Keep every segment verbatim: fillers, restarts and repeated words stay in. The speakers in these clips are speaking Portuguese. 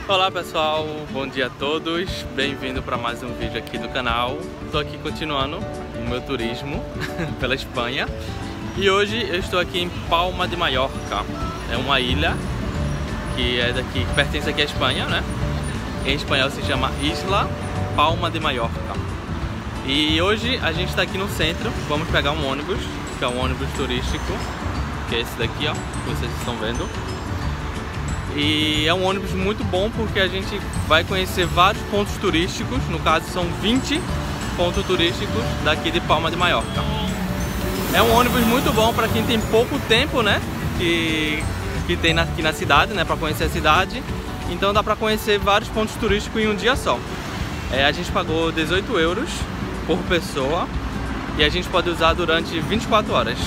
Olá pessoal, bom dia a todos, bem-vindo para mais um vídeo aqui do canal. Estou aqui continuando o meu turismo pela Espanha e hoje eu estou aqui em Palma de Mallorca. É uma ilha que é daqui, que pertence aqui à Espanha, né? Em espanhol se chama Isla Palma de Mallorca. E hoje a gente está aqui no centro, vamos pegar um ônibus, que é um ônibus turístico, que é esse daqui, ó, que vocês estão vendo. E é um ônibus muito bom porque a gente vai conhecer vários pontos turísticos, no caso são vinte pontos turísticos daqui de Palma de Mallorca. É um ônibus muito bom para quem tem pouco tempo, né, que, que tem aqui na cidade, né, para conhecer a cidade. Então dá para conhecer vários pontos turísticos em um dia só. É, a gente pagou dezoito euros por pessoa e a gente pode usar durante vinte e quatro horas.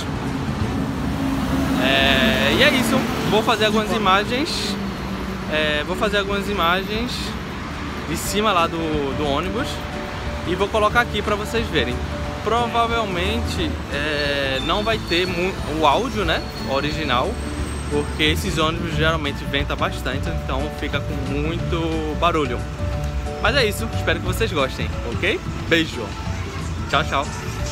É, e é isso, vou fazer algumas imagens, é, vou fazer algumas imagens de cima lá do, do ônibus e vou colocar aqui para vocês verem. Provavelmente é, não vai ter o áudio, né, original, porque esses ônibus geralmente ventam bastante, então fica com muito barulho. Mas é isso, espero que vocês gostem, ok? Beijo! Tchau, tchau!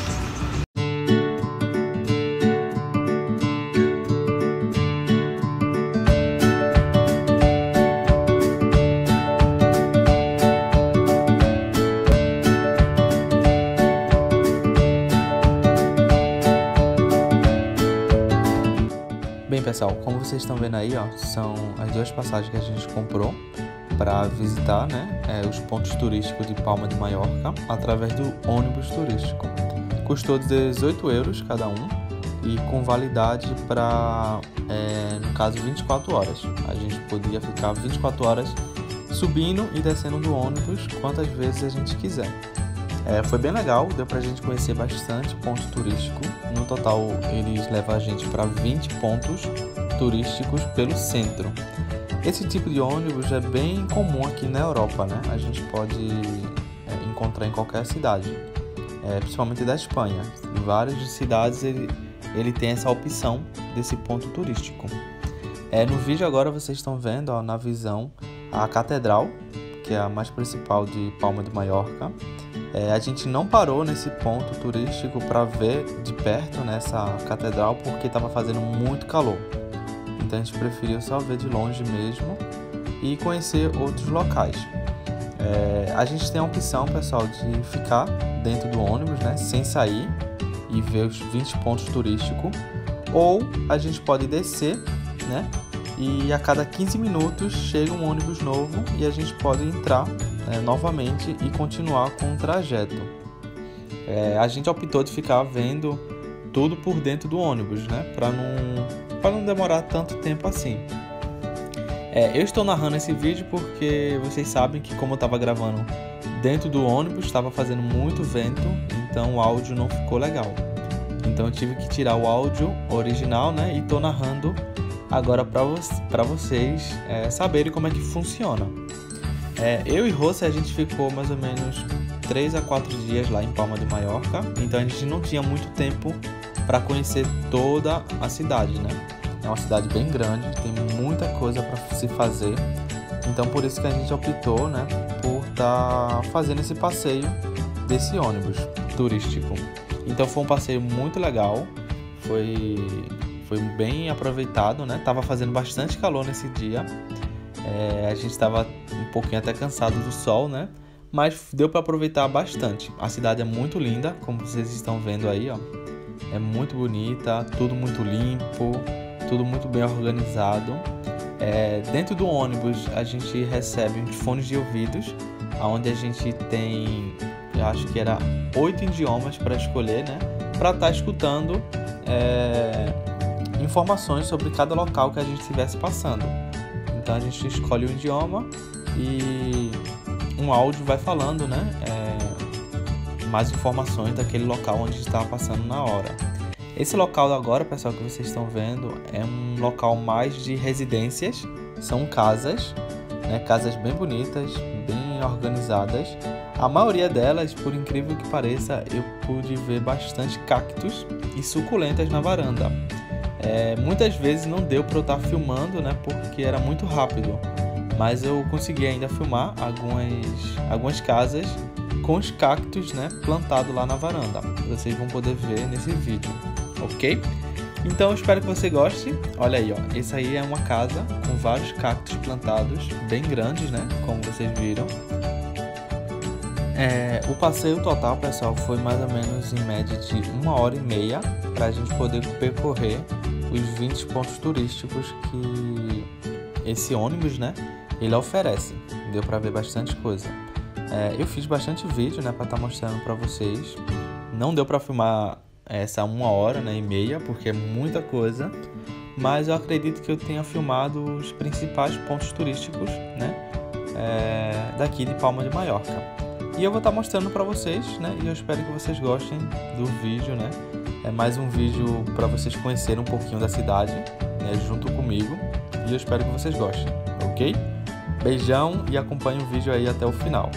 Bem pessoal, como vocês estão vendo aí, ó, são as duas passagens que a gente comprou para visitar, né, é, os pontos turísticos de Palma de Mallorca através do ônibus turístico. Custou dezoito euros cada um e com validade para, é, no caso, vinte e quatro horas. A gente podia ficar vinte e quatro horas subindo e descendo do ônibus quantas vezes a gente quiser. É, foi bem legal, deu pra gente conhecer bastante ponto turístico. No total, eles levam a gente para vinte pontos turísticos pelo centro. Esse tipo de ônibus é bem comum aqui na Europa, né? A gente pode é, encontrar em qualquer cidade, é, principalmente da Espanha. Em várias cidades ele, ele tem essa opção desse ponto turístico. É, no vídeo agora vocês estão vendo, ó, na visão, a catedral, que é a mais principal de Palma de Mallorca. É, a gente não parou nesse ponto turístico para ver de perto nessa catedral porque estava fazendo muito calor. Então a gente preferiu só ver de longe mesmo e conhecer outros locais. É, a gente tem a opção, pessoal, de ficar dentro do ônibus, né, sem sair e ver os vinte pontos turísticos, ou a gente pode descer, né, e a cada quinze minutos chega um ônibus novo e a gente pode entrar é, novamente e continuar com o trajeto. É, a gente optou de ficar vendo tudo por dentro do ônibus, né, para não, para não demorar tanto tempo assim. É, eu estou narrando esse vídeo porque vocês sabem que, como eu estava gravando dentro do ônibus, estava fazendo muito vento, então o áudio não ficou legal. Então eu tive que tirar o áudio original, né, e estou narrando agora para vo para vocês é, saberem como é que funciona. É, eu e Rossi, a gente ficou mais ou menos três a quatro dias lá em Palma de Mallorca, então a gente não tinha muito tempo para conhecer toda a cidade, né? É uma cidade bem grande, tem muita coisa para se fazer, então por isso que a gente optou, né, por estar tá fazendo esse passeio desse ônibus turístico. Então foi um passeio muito legal, foi, foi bem aproveitado, né? Tava fazendo bastante calor nesse dia, é, a gente estava um pouquinho até cansado do sol, né? Mas deu para aproveitar bastante. A cidade é muito linda, como vocês estão vendo aí, ó. É muito bonita, tudo muito limpo, tudo muito bem organizado. É, dentro do ônibus a gente recebe uns fones de ouvidos, onde a gente tem, eu acho que era oito idiomas para escolher, né? Para estar tá escutando é, informações sobre cada local que a gente estivesse passando. Então a gente escolhe o idioma e um áudio vai falando, né, é, mais informações daquele local onde estava passando na hora. Esse local agora, pessoal, que vocês estão vendo, é um local mais de residências, são casas, né, casas bem bonitas, bem organizadas. A maioria delas, por incrível que pareça, eu pude ver bastante cactos e suculentas na varanda. É, muitas vezes não deu para eu estar filmando, né, porque era muito rápido. mas eu consegui ainda filmar algumas, algumas casas com os cactos, né, plantados lá na varanda. Vocês vão poder ver nesse vídeo, ok? Então eu espero que você goste. Olha aí, ó, esse aí é uma casa com vários cactos plantados, bem grandes, né, como vocês viram. É, o passeio total, pessoal, foi mais ou menos em média de uma hora e meia para a gente poder percorrer os vinte pontos turísticos que esse ônibus, né, ele oferece. Deu para ver bastante coisa. É, eu fiz bastante vídeo, né, para estar tá mostrando para vocês. Não deu para filmar essa uma hora, né, e meia, porque é muita coisa. Mas eu acredito que eu tenha filmado os principais pontos turísticos, né, é, daqui de Palma de Maiorca. E eu vou estar mostrando para vocês, né? E eu espero que vocês gostem do vídeo, né? É mais um vídeo para vocês conhecerem um pouquinho da cidade, né? Junto comigo. E eu espero que vocês gostem, ok? Beijão e acompanhe o vídeo aí até o final.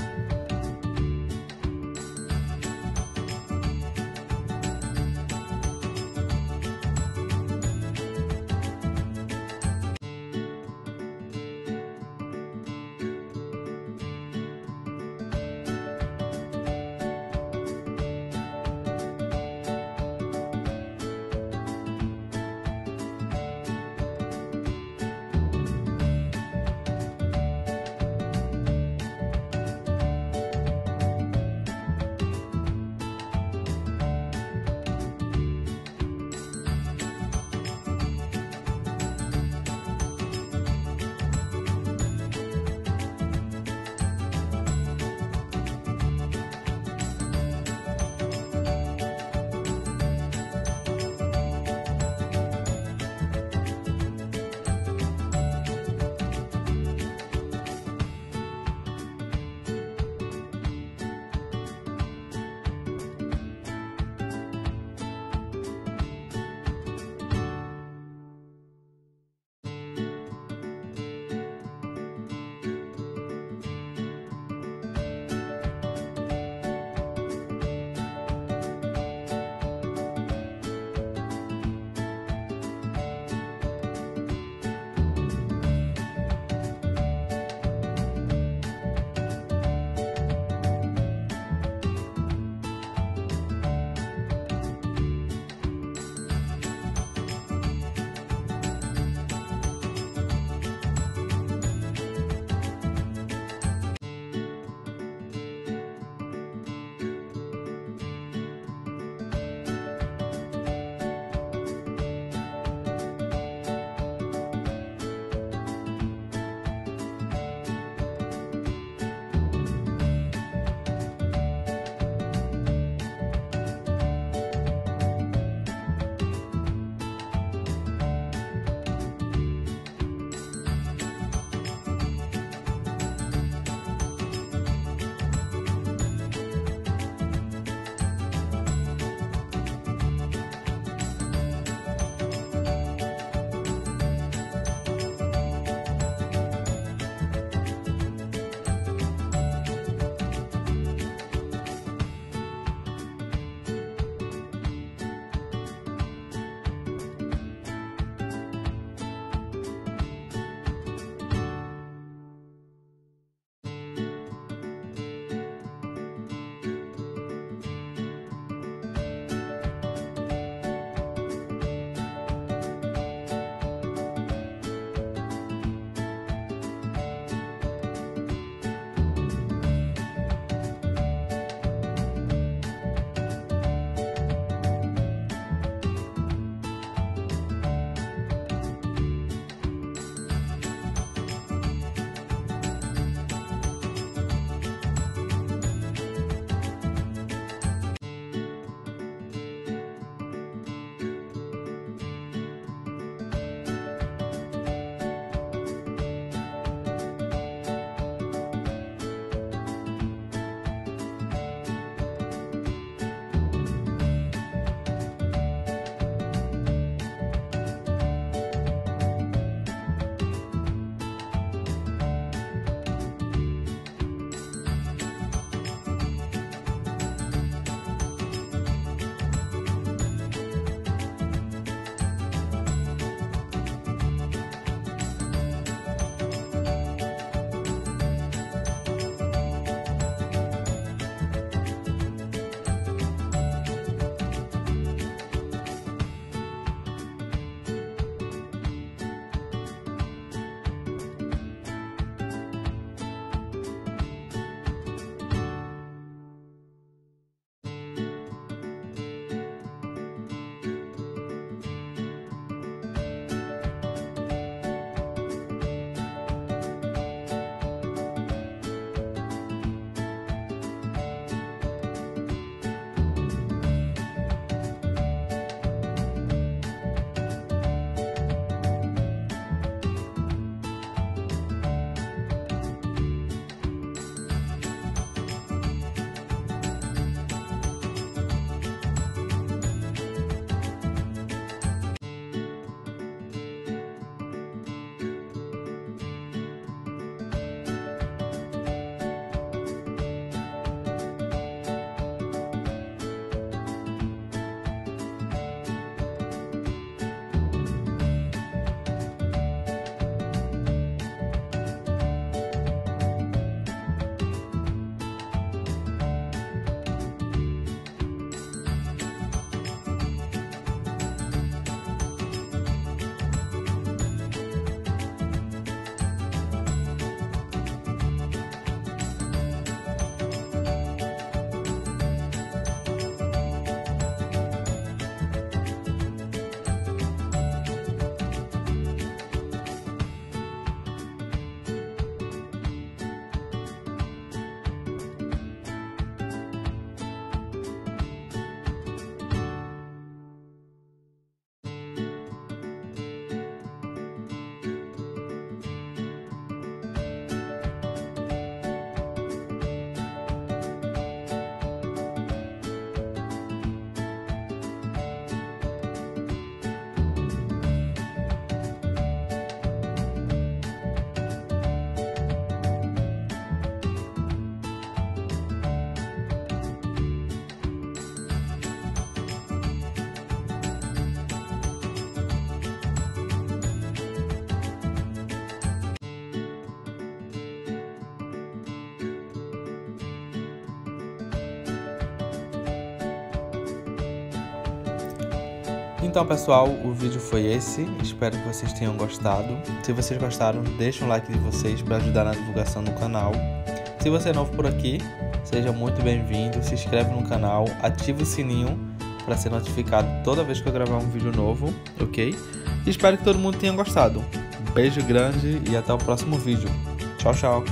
Então, pessoal, o vídeo foi esse. Espero que vocês tenham gostado. Se vocês gostaram, deixa um like de vocês para ajudar na divulgação do canal. Se você é novo por aqui, seja muito bem-vindo. Se inscreve no canal, ativa o sininho para ser notificado toda vez que eu gravar um vídeo novo, ok? E espero que todo mundo tenha gostado. Um beijo grande e até o próximo vídeo. Tchau, tchau!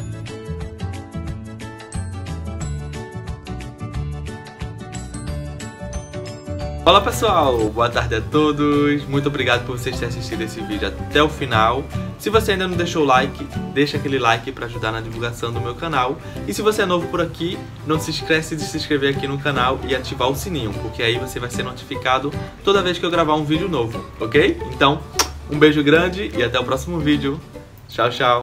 Olá pessoal, boa tarde a todos, muito obrigado por vocês terem assistido esse vídeo até o final. Se você ainda não deixou o like, deixa aquele like para ajudar na divulgação do meu canal. E se você é novo por aqui, não se esquece de se inscrever aqui no canal e ativar o sininho, porque aí você vai ser notificado toda vez que eu gravar um vídeo novo, ok? Então, um beijo grande e até o próximo vídeo. Tchau, tchau!